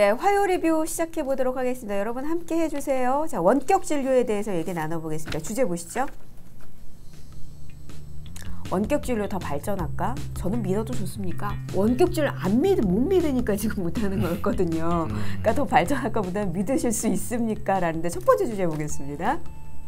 네, 화요 리뷰 시작해 보도록 하겠습니다. 여러분 함께 해주세요. 자, 원격 진료에 대해서 얘기 나눠보겠습니다. 주제 보시죠. 원격 진료 더 발전할까? 저는 믿어도 좋습니까? 원격 진료 못 믿으니까 지금 못하는 거였거든요. 그러니까 더 발전할까 보다는 믿으실 수 있습니까? 라는데 첫 번째 주제 보겠습니다.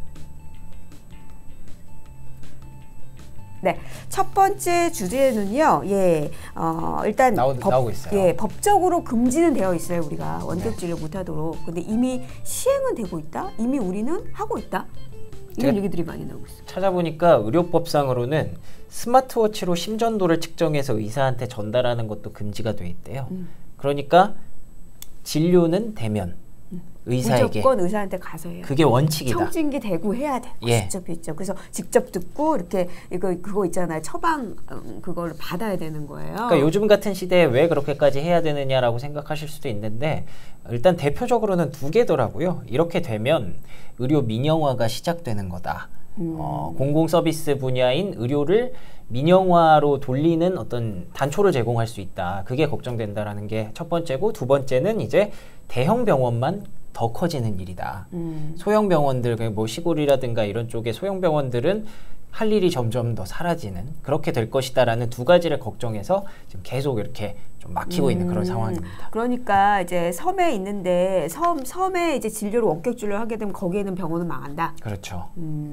네, 첫 번째 주제는요. 일단 나오고 있어요. 예, 법적으로 금지는 되어 있어요. 우리가 원격 진료 못하도록. 근데 이미 시행은 되고 있다. 이미 우리는 하고 있다. 이런 얘기들이 많이 나오고 있어요. 찾아보니까 의료법상으로는 스마트워치로 심전도를 측정해서 의사한테 전달하는 것도 금지가 돼 있대요. 그러니까 진료는 대면 의사에게 무조건 의사한테 가서 해야 돼. 그게 원칙이다. 청진기 대고 해야 돼. 직접 있죠. 그래서 직접 듣고 이렇게 그거 있잖아요. 처방 그걸 받아야 되는 거예요. 그러니까 요즘 같은 시대에 왜 그렇게까지 해야 되느냐라고 생각하실 수도 있는데 일단 대표적으로는 두 개더라고요. 이렇게 되면 의료 민영화가 시작되는 거다. 공공 서비스 분야인 의료를 민영화로 돌리는 어떤 단초를 제공할 수 있다. 그게 걱정된다라는 게 첫 번째고, 두 번째는 이제 대형 병원만 더 커지는 일이다. 소형 병원들, 뭐 시골이라든가 이런 쪽의 소형 병원들은 할 일이 점점 더 사라지는 그렇게 될 것이다라는 두 가지를 걱정해서 지금 계속 이렇게 좀 막히고 있는 그런 상황입니다. 그러니까 이제 섬에 있는데 섬에 이제 진료를 원격 진료를 하게 되면 거기에는 병원은 망한다. 그렇죠.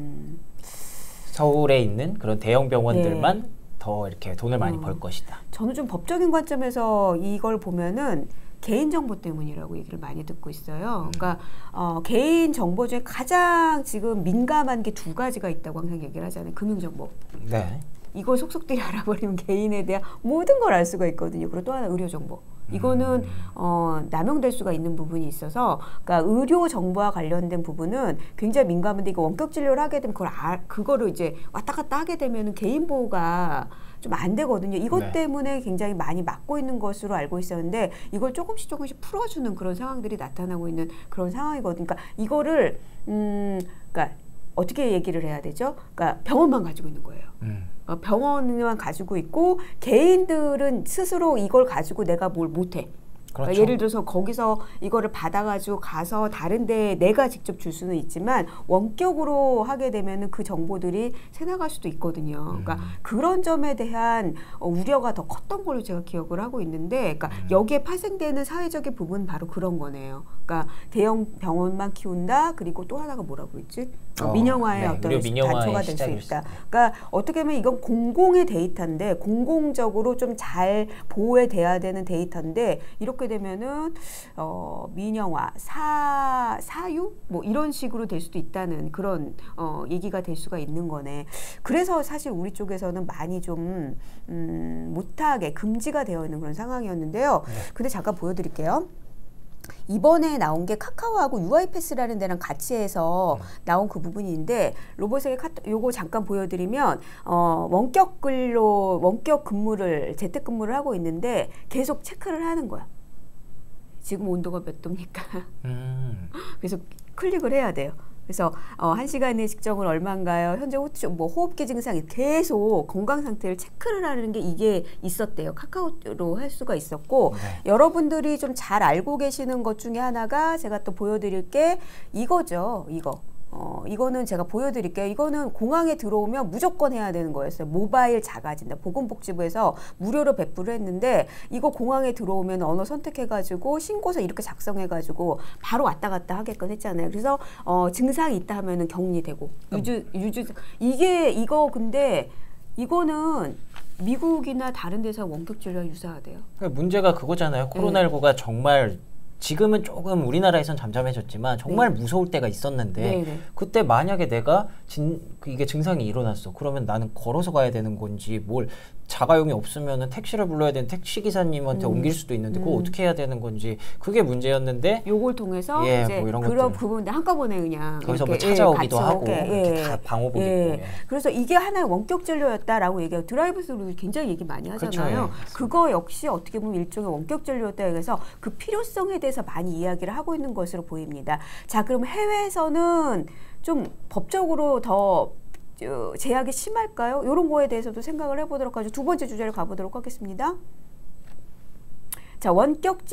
서울에 있는 그런 대형 병원들만 더 이렇게 돈을 많이 벌 것이다. 저는 좀 법적인 관점에서 이걸 보면은 개인정보 때문이라고 얘기를 많이 듣고 있어요. 그러니까 개인 정보 중에 가장 지금 민감한 게 두 가지가 있다고 항상 얘기를 하잖아요. 금융정보. 네. 이걸 속속들이 알아버리면 개인에 대한 모든 걸 알 수가 있거든요. 그리고 또 하나 의료정보. 이거는 남용될 수가 있는 부분이 있어서, 그러니까 의료 정보와 관련된 부분은 굉장히 민감한데, 이거 원격 진료를 하게 되면 그거를 이제 왔다 갔다 하게 되면 개인 보호가 좀 안 되거든요. 이것 때문에 굉장히 많이 막고 있는 것으로 알고 있었는데, 이걸 조금씩 풀어주는 그런 상황들이 나타나고 있는 그런 상황이거든요. 그러니까 이거를 그러니까 어떻게 얘기를 해야 되죠? 그러니까 병원만 가지고 있는 거예요. 병원만 가지고 있고 개인들은 스스로 이걸 가지고 내가 뭘 못해. 그렇죠. 그러니까 예를 들어서 거기서 이거를 받아가지고 가서 다른 데 내가 직접 줄 수는 있지만 원격으로 하게 되면은 그 정보들이 새나갈 수도 있거든요. 그러니까 그런 점에 대한 우려가 더 컸던 걸로 제가 기억을 하고 있는데, 그러니까 여기에 파생되는 사회적인 부분은 바로 그런 거네요. 그러니까 대형 병원만 키운다. 그리고 또 하나가 뭐라고 했지? 민영화의 어떤 단초가 될 수 있다. 그러니까 어떻게 보면 이건 공공의 데이터인데, 공공적으로 좀 잘 보호돼야 되는 데이터인데, 이렇게 되면은 민영화, 사유 뭐 이런 식으로 될 수도 있다는 그런 얘기가 될 수가 있는 거네. 그래서 사실 우리 쪽에서는 많이 좀 못하게 금지가 되어 있는 그런 상황이었는데요. 근데 잠깐 보여드릴게요. 이번에 나온 게 카카오하고 UiPath라는 데랑 같이 해서 나온 그 부분인데, 로봇에게 요거 잠깐 보여드리면 원격 근무를 재택근무를 하고 있는데 계속 체크를 하는 거야. 지금 온도가 몇 도입니까? 그래서 클릭을 해야 돼요. 그래서 1시간의 측정은 얼마인가요? 현재 호흡기 증상이 계속 건강 상태를 체크를 하는 게 이게 있었대요. 카카오로 할 수가 있었고, 여러분들이 좀 잘 알고 계시는 것 중에 하나가 제가 또 보여드릴 게 이거죠. 이거는 제가 보여드릴게요. 이거는 공항에 들어오면 무조건 해야 되는 거였어요. 모바일 자가진단. 보건복지부에서 무료로 배부를 했는데, 이거 공항에 들어오면 언어 선택해가지고 신고서 이렇게 작성해가지고 바로 왔다 갔다 하게끔 했잖아요. 그래서 증상이 있다 하면은 격리되고 근데 이거는 미국이나 다른 데서 원격 진료와 유사하대요. 문제가 그거잖아요. 코로나19가 정말 지금은 조금 우리나라에선 잠잠해졌지만 정말 무서울 때가 있었는데, 그때 만약에 내가 이게 증상이 일어났어. 그러면 나는 걸어서 가야 되는 건지, 뭘 자가용이 없으면 택시를 불러야 되는 택시기사님한테 옮길 수도 있는데 그거 어떻게 해야 되는 건지, 그게 문제였는데 요걸 통해서 이제 뭐 이런 그런 부분들 한꺼번에 그냥 거기서 뭐 찾아오기도 하고 이렇게 다 방호복 입고. 그래서 이게 하나의 원격 진료였다라고 얘기해요. 드라이브스루 굉장히 얘기 많이 하잖아요. 그거 역시 어떻게 보면 일종의 원격 진료였다 해서 그 필요성에 대해서 많이 이야기를 하고 있는 것으로 보입니다. 자, 그럼 해외에서는 좀 법적으로 더 제약이 심할까요? 이런 거에 대해서도 생각을 해보도록 하죠. 두 번째 주제를 가보도록 하겠습니다. 자, 원격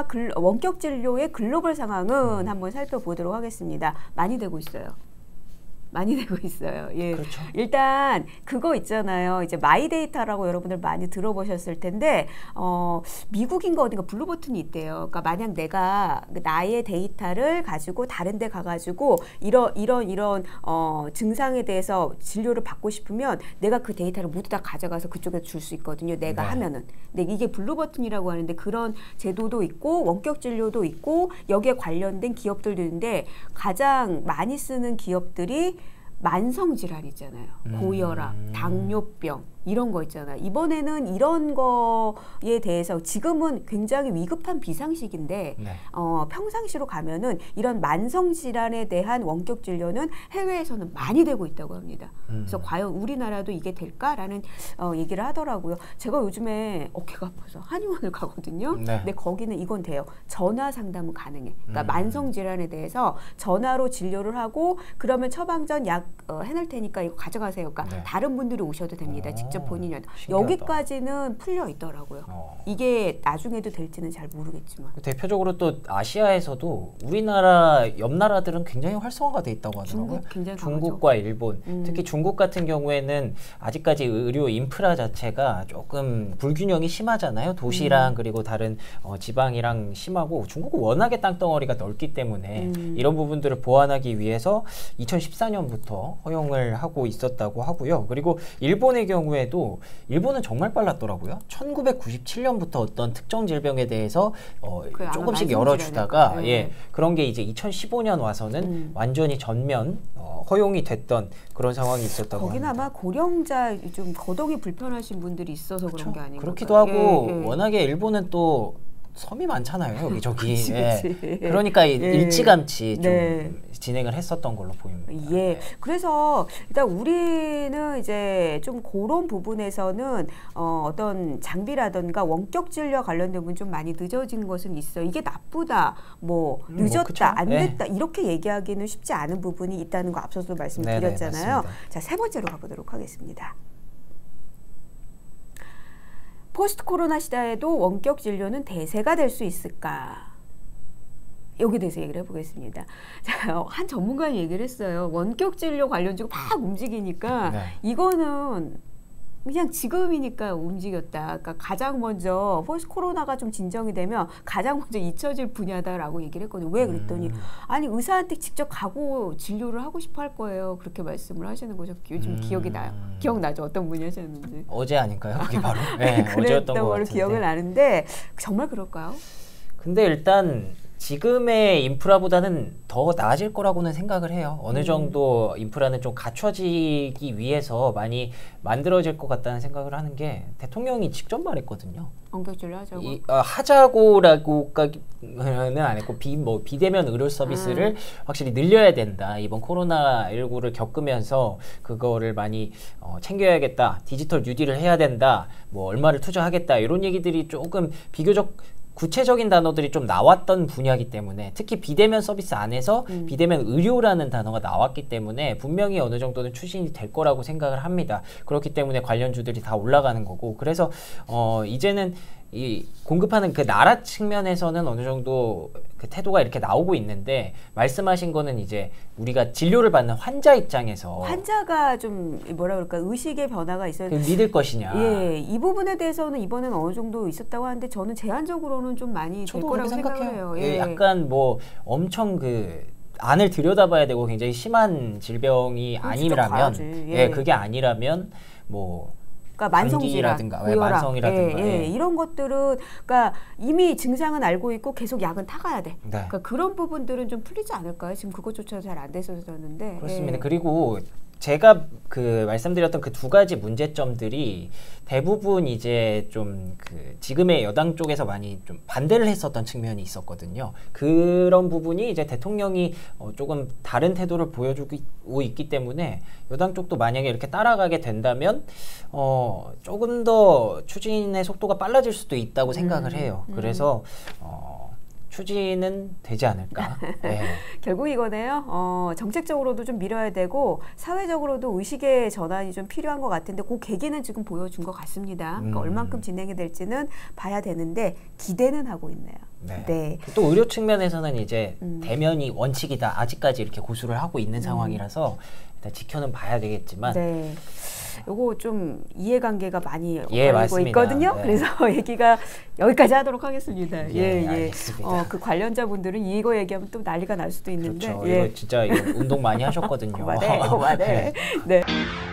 진료의 글로벌 상황은 한번 살펴보도록 하겠습니다. 많이 되고 있어요. 많이 되고 있어요. 예. 그렇죠. 일단 그거 있잖아요. 이제 마이데이터라고 여러분들 많이 들어보셨을 텐데 미국인가 어딘가 블루 버튼이 있대요. 그러니까 만약 내가 나의 데이터를 가지고 다른 데 가가지고 이런 증상에 대해서 진료를 받고 싶으면 내가 그 데이터를 모두 다 가져가서 그쪽에 줄 수 있거든요. 내가 네. 하면은. 근데 이게 블루 버튼이라고 하는데 그런 제도도 있고 원격 진료도 있고 여기에 관련된 기업들도 있는데 가장 많이 쓰는 기업들이 만성 질환 있잖아요. 고혈압, 당뇨병 이런 거 있잖아요. 이번에는 이런 거에 대해서 지금은 굉장히 위급한 비상식인데 네. 평상시로 가면은 이런 만성 질환에 대한 원격 진료는 해외에서는 많이 되고 있다고 합니다. 그래서 과연 우리나라도 이게 될까라는 얘기를 하더라고요. 제가 요즘에 어깨가 아파서 한의원을 가거든요. 네. 근데 거기는 이건 돼요. 전화 상담은 가능해. 그러니까 만성 질환에 대해서 전화로 진료를 하고 그러면 처방전 약 해놓을 테니까 이거 가져가세요. 그러니까 네. 다른 분들이 오셔도 됩니다. 직접 본인이 신기하다. 여기까지는 풀려 있더라고요. 이게 나중에도 될지는 잘 모르겠지만. 대표적으로 또 아시아에서도 우리나라 옆 나라들은 굉장히 활성화가 돼 있다고 하더라고요. 중국 굉장히 중국과 일본, 특히 중국 같은 경우에는 아직까지 의료 인프라 자체가 조금 불균형이 심하잖아요. 도시랑 그리고 다른 지방이랑 심하고 중국은 워낙에 땅덩어리가 넓기 때문에 이런 부분들을 보완하기 위해서 2014년부터 허용을 하고 있었다고 하고요. 그리고 일본의 경우에도 일본은 정말 빨랐더라고요. 1997년부터 어떤 특정 질병에 대해서 조금씩 열어주다가 그런 게 이제 2015년 와서는 완전히 전면 허용이 됐던 그런 상황이 있었다고 거기는 합니다. 아마 고령자 좀 거동이 불편하신 분들이 있어서 그런 게 아닌가. 그렇기도 하고 워낙에 일본은 또 섬이 많잖아요. 여기저기. 그치. 그러니까 일찌감치 좀 네. 진행을 했었던 걸로 보입니다. 예. 그래서 일단 우리는 이제 좀 그런 부분에서는 어떤 장비라든가 원격 진료와 관련된 부분 좀 많이 늦어진 것은 있어요. 이게 나쁘다, 뭐 늦었다, 그쵸? 안 됐다 이렇게 얘기하기는 쉽지 않은 부분이 있다는 거 앞서도 말씀드렸잖아요. 자, 세 번째로 가보도록 하겠습니다. 포스트 코로나 시대에도 원격 진료는 대세가 될 수 있을까? 여기 대해서 얘기를 해보겠습니다. 자, 한 전문가는 얘기를 했어요. 원격 진료 관련주가 막 움직이니까 이거는 그냥 지금이니까 움직였다. 그러니까 가장 먼저 포스트 코로나가 좀 진정이 되면 가장 먼저 잊혀질 분야다라고 얘기를 했거든요. 왜 그랬더니 아니 의사한테 직접 가고 진료를 하고 싶어 할 거예요. 그렇게 말씀을 하시는 거죠. 요즘 기억이 나요. 기억나죠? 어떤 분이 하셨는지. 어제 아닐까요? 그게 바로? 네, 어제였던 것 같은데. 기억을 나는데 정말 그럴까요? 근데 일단 지금의 인프라보다는 더 나아질 거라고는 생각을 해요. 어느 정도 인프라는 좀 갖춰지기 위해서 많이 만들어질 것 같다는 생각을 하는 게 대통령이 직접 말했거든요. 원격 진료 하자고? 하자고라고까지는 안 했고 비대면 의료 서비스를 확실히 늘려야 된다. 이번 코로나19를 겪으면서 그거를 많이 챙겨야겠다. 디지털 뉴딜을 해야 된다. 뭐 얼마를 투자하겠다. 이런 얘기들이 조금 비교적 구체적인 단어들이 좀 나왔던 분야이기 때문에 특히 비대면 서비스 안에서 비대면 의료라는 단어가 나왔기 때문에 분명히 어느 정도는 추진이 될 거라고 생각을 합니다. 그렇기 때문에 관련주들이 다 올라가는 거고 그래서 이제는 이 공급하는 그 나라 측면에서는 어느 정도 그 태도가 이렇게 나오고 있는데 말씀하신 거는 이제 우리가 진료를 받는 환자 입장에서 환자가 좀 뭐라 그럴까 의식의 변화가 있어요. 믿을 것이냐. 예, 이 부분에 대해서는 이번에는 어느 정도 있었다고 하는데 저는 제한적으로는 좀 많이 될 거라고 생각을 해요. 예, 약간 뭐 엄청 그 안을 들여다봐야 되고 굉장히 심한 질병이 아니라면 그게 아니라면 뭐 그러니까 만성질환, 만성이라든가 이런 것들은 그러니까 이미 증상은 알고 있고 계속 약은 타가야 돼. 그러니까 그런 부분들은 좀 풀리지 않을까요? 지금 그것조차 잘 안 됐었는데. 그렇습니다. 그리고 제가 그 말씀드렸던 그 두 가지 문제점들이 대부분 이제 좀 그 지금의 여당 쪽에서 많이 좀 반대를 했었던 측면이 있었거든요. 그런 부분이 이제 대통령이 조금 다른 태도를 보여주고 있기 때문에 여당 쪽도 만약에 이렇게 따라가게 된다면 조금 더 추진의 속도가 빨라질 수도 있다고 생각을 해요. 그래서 추진은 되지 않을까. 네. 결국 이거네요. 정책적으로도 좀 밀어야 되고 사회적으로도 의식의 전환이 좀 필요한 것 같은데 그 계기는 지금 보여준 것 같습니다. 그러니까 얼만큼 진행이 될지는 봐야 되는데 기대는 하고 있네요. 네. 네. 또 의료 측면에서는 이제 대면이 원칙이다. 아직까지 이렇게 고수를 하고 있는 상황이라서 일단 지켜는 봐야 되겠지만. 네. 요거 좀 이해관계가 많이 예, 엇갈리고 맞습니다. 있거든요. 네. 그래서 얘기가 여기까지 하도록 하겠습니다. 예, 알겠습니다. 그 관련자분들은 이거 얘기하면 또 난리가 날 수도 있는데. 그렇죠. 이거 진짜 이거 운동 많이 하셨거든요. 고마네. 네. 네.